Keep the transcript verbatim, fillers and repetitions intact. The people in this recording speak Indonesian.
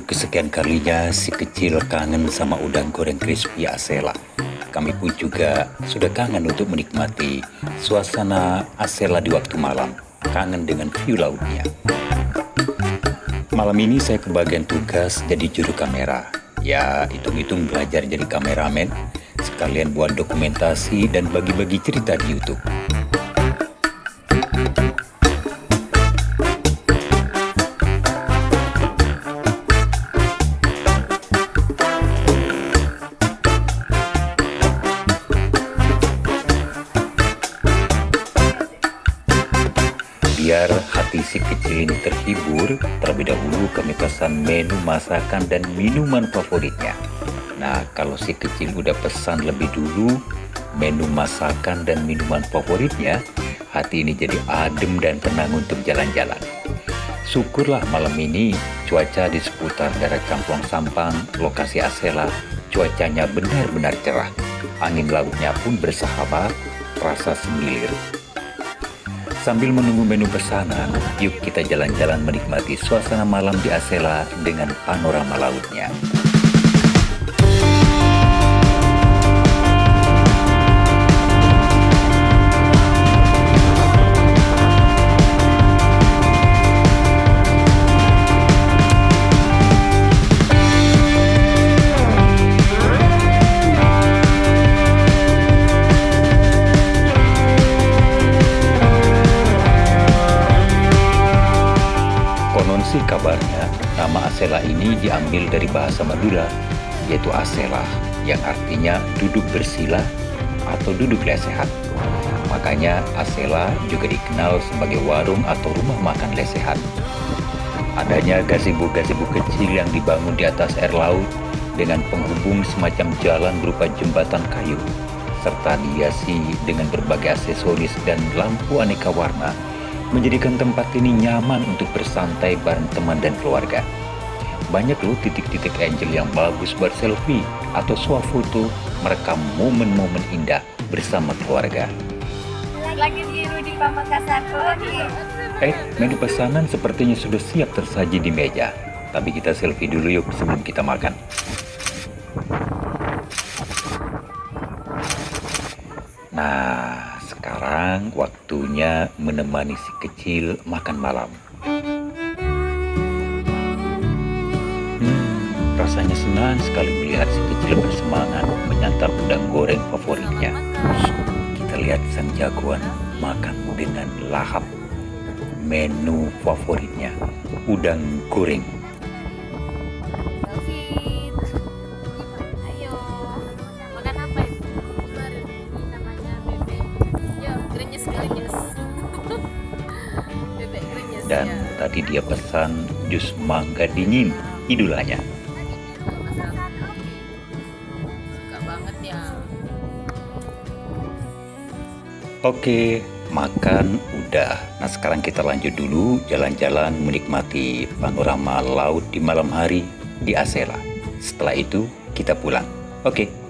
Untuk kesekian kalinya si kecil kangen sama udang goreng crispy Asela. Kami pun juga sudah kangen untuk menikmati suasana Asela di waktu malam. Kangen dengan view lautnya. Malam ini saya kebagian tugas jadi juru kamera. Ya, hitung-hitung belajar jadi kameramen. Sekalian buat dokumentasi dan bagi-bagi cerita di YouTube. Biar hati si kecil ini terhibur, terlebih dahulu kami pesan menu masakan dan minuman favoritnya. Nah, kalau si kecil udah pesan lebih dulu menu masakan dan minuman favoritnya, hati ini jadi adem dan tenang untuk jalan-jalan. Syukurlah malam ini cuaca di seputar daerah Camplong Sampang, lokasi Asela, cuacanya benar-benar cerah. Angin lautnya pun bersahabat, rasa semilir. Sambil menunggu menu pesanan, yuk kita jalan-jalan menikmati suasana malam di Asela dengan panorama lautnya. Kabarnya, nama Asela ini diambil dari bahasa Madura, yaitu Asela, yang artinya duduk bersila atau duduk lesehan. Makanya Asela juga dikenal sebagai warung atau rumah makan lesehan. Adanya gazebo-gazebo kecil yang dibangun di atas air laut dengan penghubung semacam jalan berupa jembatan kayu, serta dihiasi dengan berbagai aksesoris dan lampu aneka warna, menjadikan tempat ini nyaman untuk bersantai bareng teman dan keluarga. Banyak loh titik-titik angel yang bagus buat selfie atau swafoto merekam momen-momen indah bersama keluarga. Lagi biru di Pamekasan lagi. Eh, menu pesanan sepertinya sudah siap tersaji di meja. Tapi kita selfie dulu yuk sebelum kita makan. Nah, sekarang waktunya menemani si kecil makan malam. Hmm, rasanya senang sekali melihat si kecil bersemangat menyantap udang goreng favoritnya. Kita lihat sang jagoan makan dengan lahap. Menu favoritnya, udang goreng. Dan tadi dia pesan jus mangga dingin, idolanya. Suka banget ya. Oke, makan udah. Nah, sekarang kita lanjut dulu jalan-jalan menikmati panorama laut di malam hari di Asela. Setelah itu kita pulang. Oke.